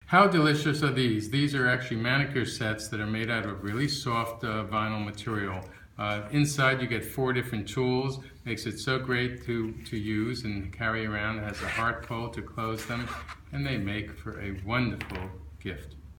How delicious are these? These are actually manicure sets that are made out of really soft vinyl material. Inside you get 4 different tools. Makes it so great to use and carry around. It has a heart pull to close them, and they make for a wonderful gift.